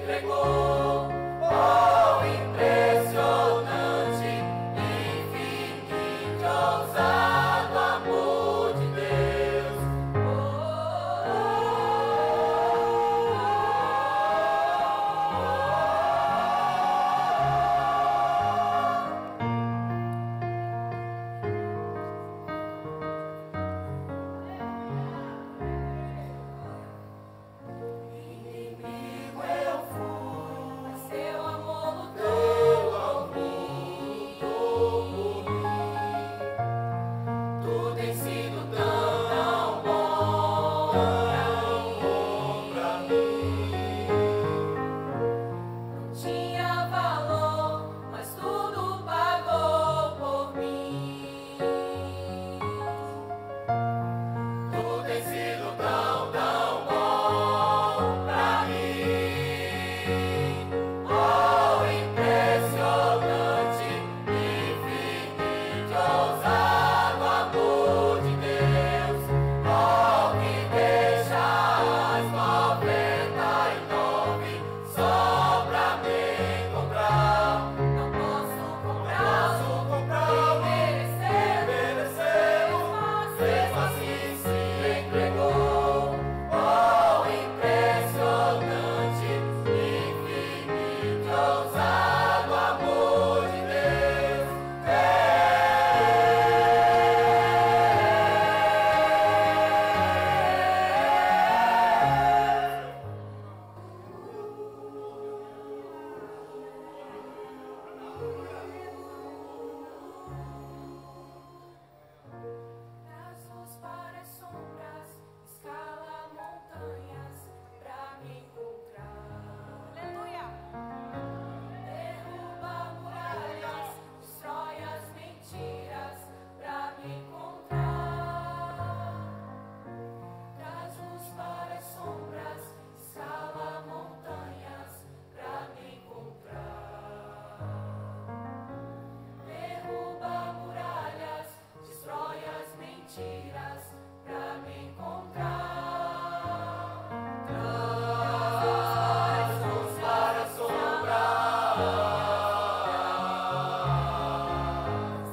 entregou. Oh, impressionante, infinito, ousado amor de Deus. Inimigo eu fui, mas seu amor lutou por mim. Tudo tem sido tão bom pra mim. Não tinha valor, mas tudo pagou por mim. Tudo tem sido tão bom pra mim. Oh, impressionante, infinito, ousado amor de Deus. Oh, que deixa as 99 só pra me encontrar. Não posso comprar, merecemos, mesmo assim se entregou. Oh, impressionante, infinito, ousado amor de Deus. Das luz para as sombras, escala montanhas pra me encontrar. Aleluia! Derruba muralhas, destrói as mentiras pra me encontrar. Das luz para as sombras, escala montanhas pra me encontrar. Derruba muralhas, destrói as mentiras pra me encontrar. Traz luz para as sombras,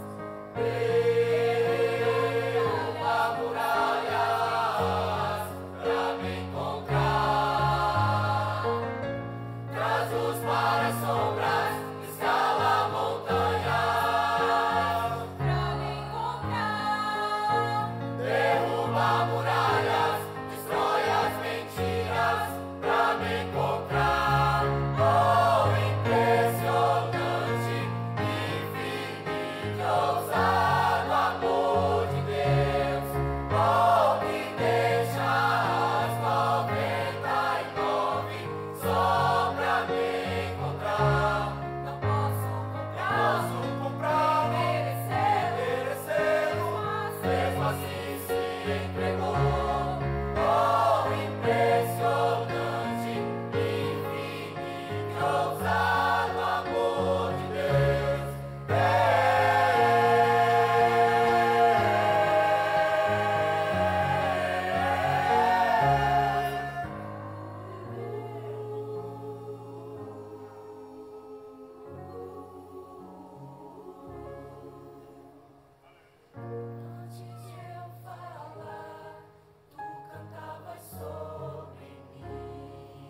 derruba muralhas pra me encontrar. Traz luz para as sombras, escala montanhas pra me encontrar. Derruba muralhas, destrói as mentiras pra me encontrar. Oh, impressionante, infinito, ousado amor de Deus. Oh, que deixa as 99 só pra me encontrar. Não posso comprar, merecemos, mesmo assim se entregou. Oh, impressionante, infinito, ousado amor de Deus. Antes de eu falar, tu cantavas sobre mim.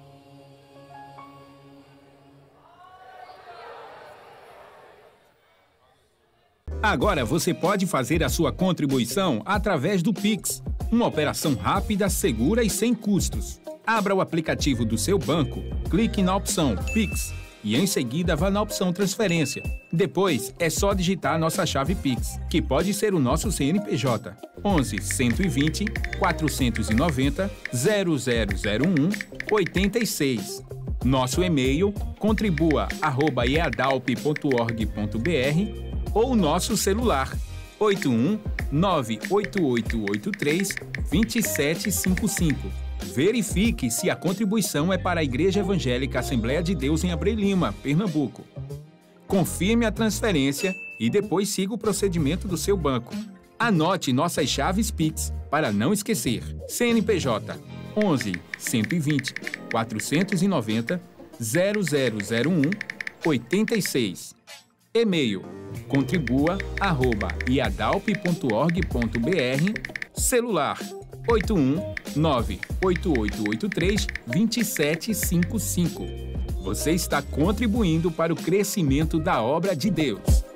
Agora você pode fazer a sua contribuição através do Pix, uma operação rápida, segura e sem custos. Abra o aplicativo do seu banco, clique na opção Pix e em seguida vá na opção Transferência. Depois é só digitar nossa chave Pix, que pode ser o nosso CNPJ 11 120 490 0001 86. Nosso e-mail contribua@eadalp.org.br ou nosso celular 81 98883 2755. Verifique se a contribuição é para a Igreja Evangélica Assembleia de Deus em Abreu Lima, Pernambuco. Confirme a transferência e depois siga o procedimento do seu banco. Anote nossas chaves Pix para não esquecer. CNPJ 11 120 490 0001 86. E-mail contribua@iadalp.org.br. Celular 81 98883 2755. Você está contribuindo para o crescimento da obra de Deus.